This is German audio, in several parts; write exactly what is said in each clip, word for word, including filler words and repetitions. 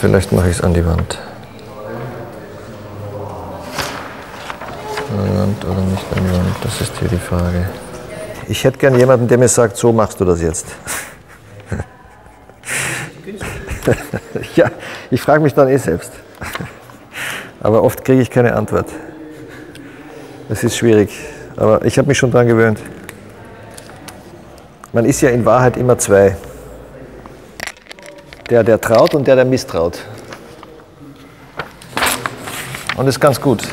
Vielleicht mache ich es an die Wand. An die Wand oder nicht an die Wand, das ist hier die Frage. Ich hätte gern jemanden, der mir sagt, so machst du das jetzt. Ja, ich frage mich dann eh selbst. Aber oft kriege ich keine Antwort. Das ist schwierig, aber ich habe mich schon daran gewöhnt. Man ist ja in Wahrheit immer zwei. Der, der traut und der, der misstraut. Und das ist ganz gut.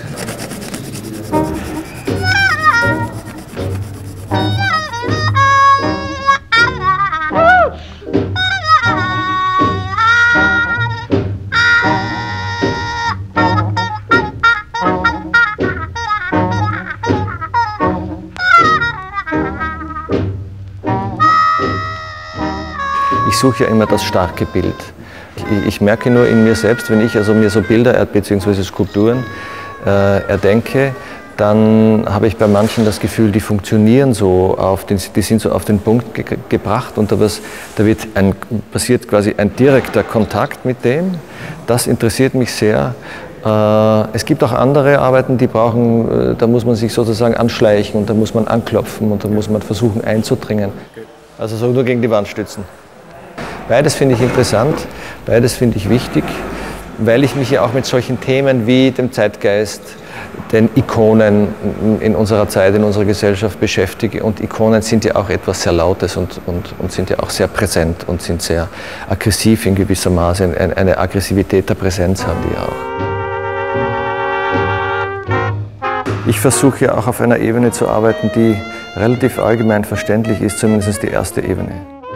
Ich suche ja immer das starke Bild. Ich, ich merke nur in mir selbst, wenn ich also mir so Bilder bzw. Skulpturen äh, erdenke, dann habe ich bei manchen das Gefühl, die funktionieren so, auf den, die sind so auf den Punkt ge gebracht und da, was, da wird ein, passiert quasi ein direkter Kontakt mit dem. Das interessiert mich sehr. Äh, es gibt auch andere Arbeiten, die brauchen, äh, da muss man sich sozusagen anschleichen und da muss man anklopfen und da muss man versuchen einzudringen. Also so nur gegen die Wand stützen. Beides finde ich interessant, beides finde ich wichtig, weil ich mich ja auch mit solchen Themen wie dem Zeitgeist, den Ikonen in unserer Zeit, in unserer Gesellschaft beschäftige. Und Ikonen sind ja auch etwas sehr Lautes und, und, und sind ja auch sehr präsent und sind sehr aggressiv in gewisser Maße. Eine, eine Aggressivität der Präsenz haben die auch. Ich versuche ja auch auf einer Ebene zu arbeiten, die relativ allgemein verständlich ist, zumindest die erste Ebene.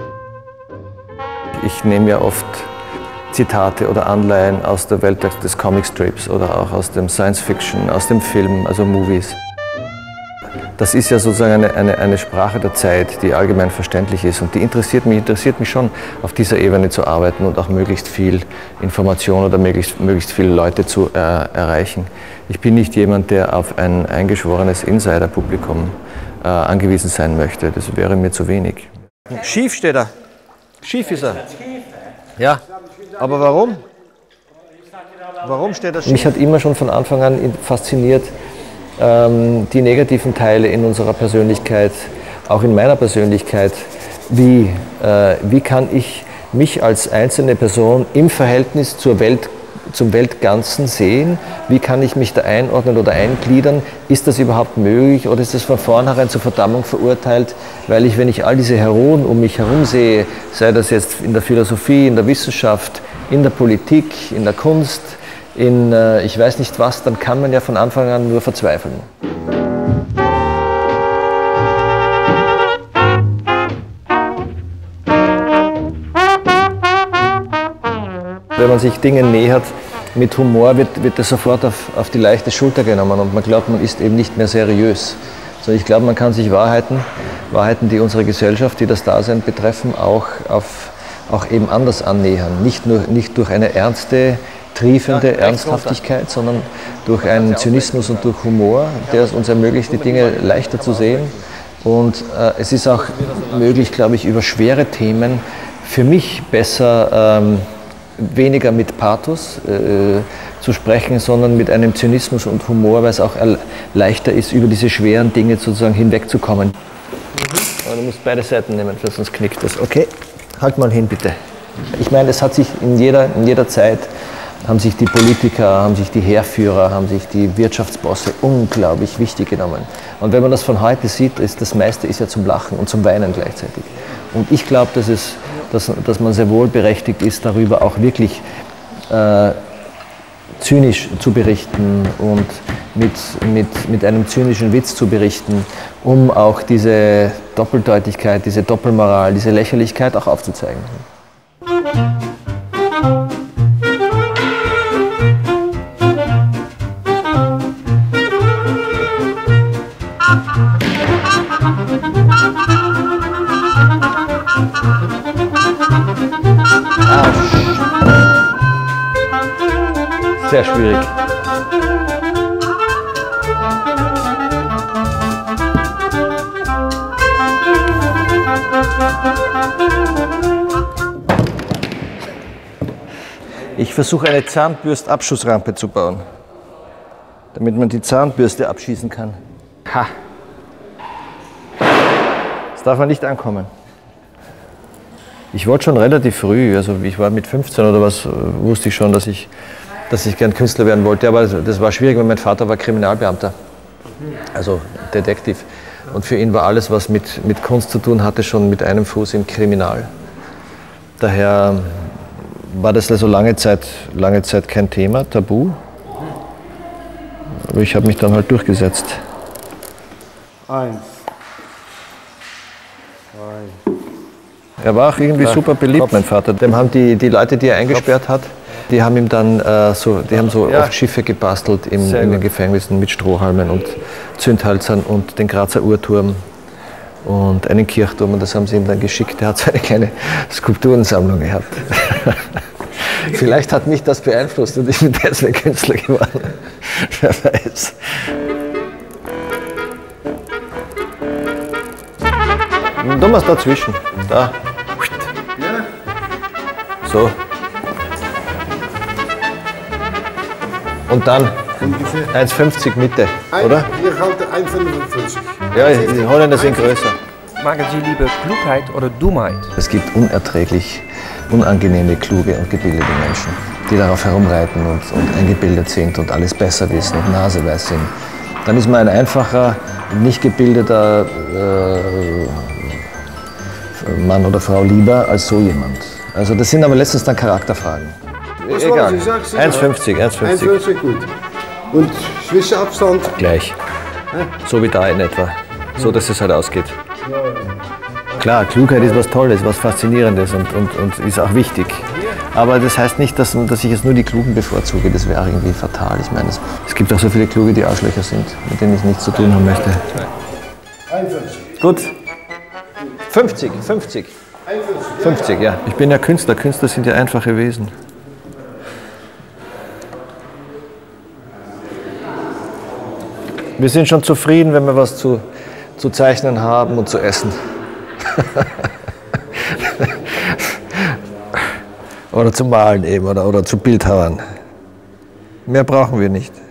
Ich nehme ja oft Zitate oder Anleihen aus der Welt des Comicstrips oder auch aus dem Science Fiction, aus dem Film, also Movies. Das ist ja sozusagen eine, eine, eine Sprache der Zeit, die allgemein verständlich ist und die interessiert mich, interessiert mich schon, auf dieser Ebene zu arbeiten und auch möglichst viel Information oder möglichst, möglichst viele Leute zu äh, erreichen. Ich bin nicht jemand, der auf ein eingeschworenes Insider-Publikum äh, angewiesen sein möchte. Das wäre mir zu wenig. Schief steht er. Schief ist er. Ja, aber warum? Warum steht er schief? Mich hat immer schon von Anfang an fasziniert, ähm, die negativen Teile in unserer Persönlichkeit, auch in meiner Persönlichkeit. Wie, äh, wie kann ich mich als einzelne Person im Verhältnis zur Welt, zum Weltganzen sehen? Wie kann ich mich da einordnen oder eingliedern? Ist das überhaupt möglich oder ist das von vornherein zur Verdammung verurteilt? Weil ich, wenn ich all diese Heroen um mich herum sehe, sei das jetzt in der Philosophie, in der Wissenschaft, in der Politik, in der Kunst, in äh, ich weiß nicht was, dann kann man ja von Anfang an nur verzweifeln. Wenn man sich Dingen nähert, mit Humor wird, wird das sofort auf, auf die leichte Schulter genommen und man glaubt, man ist eben nicht mehr seriös. Also ich glaube, man kann sich Wahrheiten, Wahrheiten, die unsere Gesellschaft, die das Dasein betreffen, auch, auf, auch eben anders annähern. Nicht, nur, nicht durch eine ernste, triefende Ernsthaftigkeit, sondern durch einen Zynismus und durch Humor, der es uns ermöglicht, die Dinge leichter zu sehen. Und äh, es ist auch möglich, glaube ich, über schwere Themen für mich besser ähm, weniger mit Pathos äh, zu sprechen, sondern mit einem Zynismus und Humor, weil es auch leichter ist, über diese schweren Dinge sozusagen hinwegzukommen. Mhm. Aber du musst beide Seiten nehmen, sonst knickt das. Okay, halt mal hin bitte. Ich meine, es hat sich in jeder, in jeder Zeit, haben sich die Politiker, haben sich die Heerführer, haben sich die Wirtschaftsbosse unglaublich wichtig genommen. Und wenn man das von heute sieht, ist das meiste ist ja zum Lachen und zum Weinen gleichzeitig. Und ich glaube, dass es Dass, dass man sehr wohl berechtigt ist, darüber auch wirklich äh, zynisch zu berichten und mit, mit, mit einem zynischen Witz zu berichten, um auch diese Doppeldeutigkeit, diese Doppelmoral, diese Lächerlichkeit auch aufzuzeigen. Sehr schwierig. Ich Ich versuche eine Zahnbürstabschussrampe zu bauen, damit man die Zahnbürste abschießen kann. Ha! Das darf man nicht ankommen. Ich wollte schon relativ früh, also ich war mit fünfzehn oder was, wusste ich schon, dass ich, dass ich gern Künstler werden wollte. Aber das war schwierig, weil mein Vater war Kriminalbeamter, also Detektiv. Und für ihn war alles, was mit, mit Kunst zu tun hatte, schon mit einem Fuß im Kriminal. Daher war das also lange Zeit, lange Zeit kein Thema, tabu. Aber ich habe mich dann halt durchgesetzt. Eins. Zwei. Er war auch irgendwie ja, super beliebt, Kopf. Mein Vater. Dem haben die, die Leute, die er eingesperrt Kopf. hat, die haben ihm dann äh, so, die haben so ja. oft Schiffe gebastelt im, in den Gefängnissen mit Strohhalmen und Zündhölzern und den Grazer Uhrturm und einen Kirchturm, und das haben sie ihm dann geschickt. Er hat so eine kleine Skulpturensammlung gehabt. Vielleicht hat mich das beeinflusst und ich bin deswegen Künstler geworden. Wer weiß. Und dann was dazwischen. Da. So. Und dann eins fünfzig Mitte, oder? Hier halte eins fünfundfünfzig. Ja, die Holländer sind größer. Magen Sie lieber Klugheit oder Dummheit? Es gibt unerträglich unangenehme, kluge und gebildete Menschen, die darauf herumreiten und, und eingebildet sind und alles besser wissen und naseweis sind. Dann ist man ein einfacher, nicht gebildeter äh, Mann oder Frau lieber als so jemand. Also das sind aber letztens dann Charakterfragen. Was Egal. Sie eins fünfzig, eins fünfzig. eins fünfzig, gut. Und Zwischenabstand? Gleich. So wie da in etwa. So, dass es halt ausgeht. Klar, Klugheit ist was Tolles, was Faszinierendes und, und, und ist auch wichtig. Aber das heißt nicht, dass, dass ich jetzt nur die Klugen bevorzuge. Das wäre irgendwie fatal. Ich meine, es, es gibt auch so viele Kluge, die Arschlöcher sind, mit denen ich nichts zu tun haben möchte. einundfünfzig. Gut. fünfzig, fünfzig. fünfzig, ja. Ich bin ja Künstler. Künstler sind ja einfache Wesen. Wir sind schon zufrieden, wenn wir was zu, zu zeichnen haben und zu essen. Oder zu malen eben, oder, oder zu Bildhauern. Mehr brauchen wir nicht.